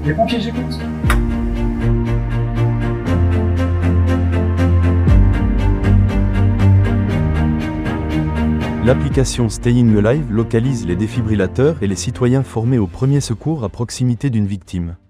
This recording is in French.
Les pompiers, j'écoute. L'application Staying Alive localise les défibrillateurs et les citoyens formés au premier secours à proximité d'une victime.